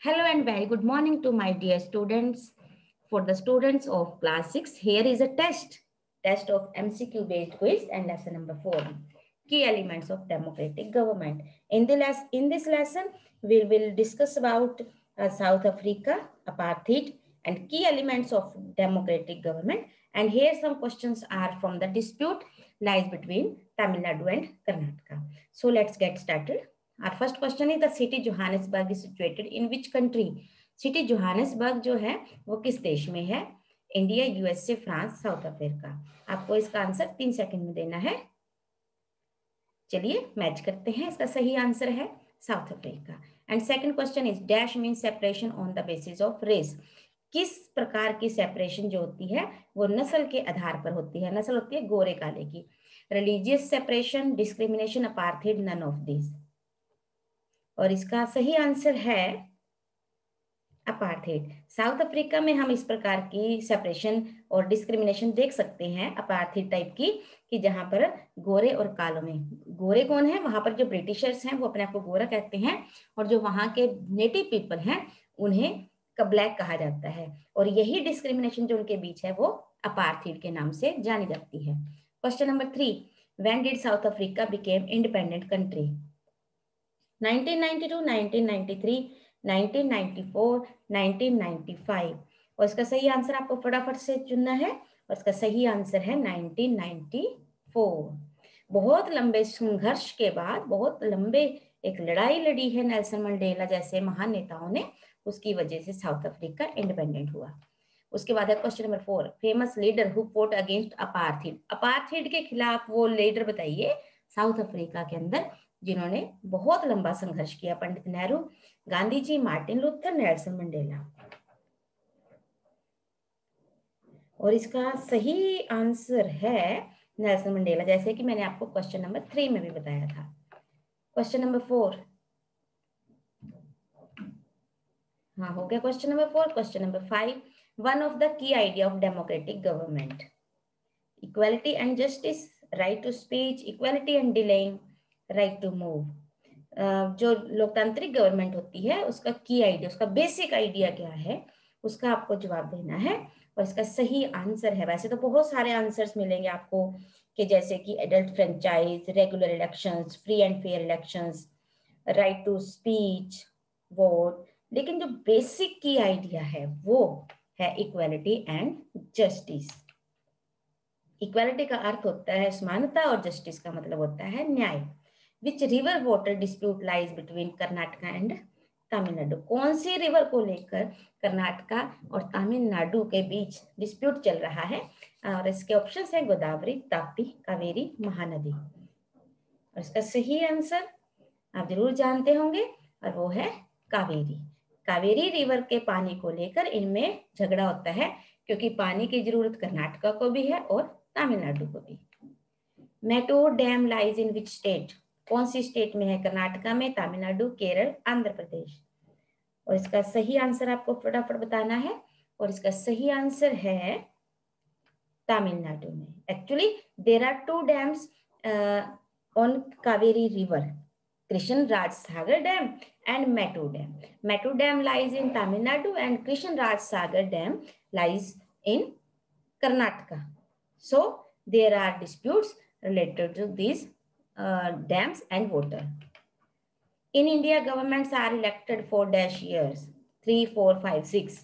Hello and very good morning to my dear students. For the students of class 6, here is a test of MCQ based quiz and lesson number 4, key elements of democratic government. In this lesson, we will discuss about South Africa, apartheid, and key elements of democratic government. And here some questions are from the dispute lies between Tamil Nadu and Karnataka. So let's get started. Our first question is the city Johannesburg is situated in which country? City Johannesburg जो है वो किस देश में है? India, USA, France, South Africa. आपको इसका answer 3 second में देना है। चलिए मैच करते हैं। इसका सही आंसर है South Africa. And second question is dash mean separation on the basis of race. किस प्रकार की सेपरेशन जो होती है वो नस्ल के आधार पर होती है। नस्ल होती है गोरे काले की। Religious separation, discrimination, apartheid, none of this. और इसका सही आंसर है अपार्थाइड। साउथ अफ्रीका में हम इस प्रकार की सेपरेशन और डिस्क्रिमिनेशन देख सकते हैं अपार्थाइड टाइप की, कि जहां पर गोरे और कालों में, गोरे कौन है, वहां पर जो ब्रिटिशर्स हैं वो अपने आप को गोरा कहते हैं, और जो वहां के नेटिव पीपल हैं उन्हें ब्लैक कहा जाता है। और यही डिस्क्रिमिनेशन जो उनके बीच है वो अपार्थाइड के नाम से जानी जाती है। Question number 3, when did South Africa became independent country? 1992, 1993, 1994, 1995। और इसका सही आंसर आपको फटाफट से चुनना है, और इसका सही आंसर है 1994। बहुत लंबे संघर्ष के बाद, बहुत लंबे एक लड़ाई लड़ी है नेल्सन मंडेला जैसे महान नेताओं ने, उसकी वजह से साउथ अफ्रीका इंडिपेंडेंट हुआ। उसके बाद है question number 4, famous leader who fought against apartheid. Apartheid के खिलाफ वो लीडर बताइए साउथ अफ्रीका के अंदर जिन्होंने बहुत लंबा संघर्ष किया। Pandit Nehru, Gandhi ji, Martin Luther, Nelson Mandela. और इसका सही आंसर है नेल्सन मंडेला, जैसे कि मैंने आपको क्वेश्चन नंबर 3 में भी बताया था। क्वेश्चन नंबर 4, हाँ हो गया question number 4। Question number 5, one of the key idea of democratic government, equality and justice, right to speech, equality and delaying, right to move. जो लोकतांत्रिक गवर्नमेंट होती है उसका की आइडिया, उसका बेसिक आइडिया क्या है, उसका आपको जवाब देना है। और इसका सही आंसर है, वैसे तो बहुत सारे आंसर्स मिलेंगे आपको, कि जैसे कि adult franchise, regular elections, free and fair elections, right to speech, vote, लेकिन जो बेसिक की आइडिया है वो है इक्वालिटी एंड जस्टिस। इक्वालिटी का अर्थ होता है समानता और जस्टिस का मतलब होता है न्याय। Which river water dispute lies between Karnataka and Tamil Nadu. कौन सी रिवर को लेकर कर्नाटका और तमिलनाडु के बीच डिस्प्यूट चल रहा है? और इसके ऑप्शंस हैं गोदावरी, ताप्ती, कावेरी, महानदी। और इसका सही आंसर आप जरूर जानते होंगे, और वो है कावेरी। कावेरी रिवर के पानी को लेकर इनमें झगड़ा होता है, क्योंकि पानी की जरूरत कर्नाटका को भी है और तमिलनाडु को भी। Mettur dam lies in which state. कौन सी स्टेट में है? कर्नाटका में, तमिलनाडु, केरल, आंध्र प्रदेश। और इसका सही आंसर आपको फटाफट बताना है, और इसका सही आंसर है तमिलनाडु में। Actually there are 2 dams on Kaveri river, Krishnaraj Sagar Dam and Metu Dam. Metu Dam lies in Tamil Nadu and Krishnaraj Sagar Dam lies in Karnataka. So there are disputes related to these dams and water. In India, governments are elected for dash years 3, 4, 5, 6.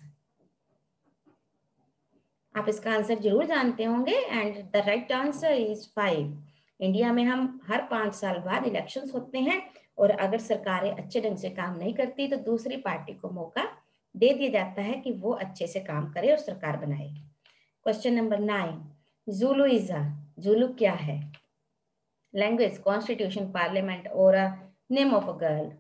आप इसका answer जरूर जानते होंगे, and the right answer is 5। India में हम हर 5 साल बाद elections होते हैं, और अगर सरकारें अच्छे ढंग से काम नहीं करती तो दूसरी पार्टी को मौका दे दिया जाता है कि वो अच्छे से काम करे और सरकार बनाए। Question number 9, जुलूइजा। जुलू क्या है? लैंग्वेज, कॉन्स्टिट्यूशन, पार्लियामेंट, और नेम ऑफ अ गर्ल।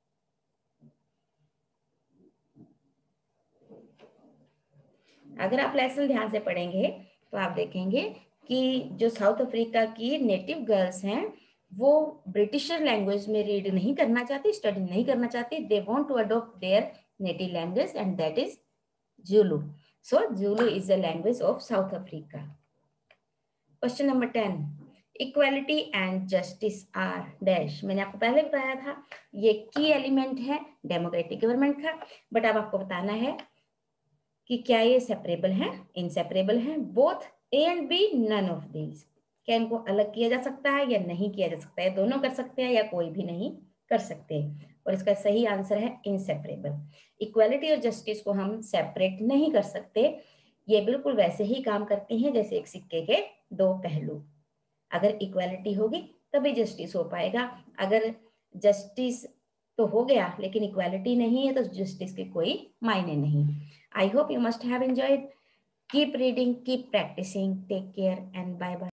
अगर आप लेसन ध्यान से पढ़ेंगे तो आप देखेंगे कि जो साउथ अफ्रीका की नेटिव गर्ल्स हैं वो ब्रिटिशर लैंग्वेज में रीड नहीं करना चाहती, स्टडी नहीं करना चाहती। They want to adopt their native language and that is Zulu. So Zulu is the language of South Africa. Question number 10, equality and justice are dash. मैंने आपको पहले बताया था ये की एलिमेंट है डेमोक्रेटिक गवर्नमेंट का, बट अब आपको बताना है कि क्या ये सेपरेबल है, इनसेपरेबल है, both A and B, none of these. क्या इनको अलग किया जा सकता है या नहीं किया जा सकता है, दोनों कर सकते हैं या कोई भी नहीं कर सकते। और इसका सही आंसर है इनसेपरेबल। इक्वालिटी और जस्टिस को हम सेपरेट नहीं कर सकते, ये बिल्कुल वैसे ही काम करते हैं जैसे एक सिक्के के दो पहलू। अगर इक्वालिटी होगी तभी जस्टिस हो पाएगा, अगर जस्टिस तो हो गया लेकिन इक्वालिटी नहीं है तो जस्टिस के कोई मायने नहीं। I hope you must have enjoyed. Keep reading, keep practising, take care and bye bye.